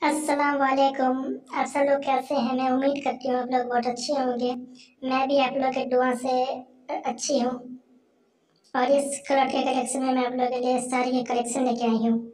अस्सलाम वालेकुम। आप सब लोग कैसे हैं? मैं उम्मीद करती हूँ आप लोग बहुत अच्छे होंगे। मैं भी आप लोग के दुआ से अच्छी हूँ। और इस कलर के कलेक्शन में मैं आप लोगों के लिए सारी कलेक्शन लेके आई हूँ।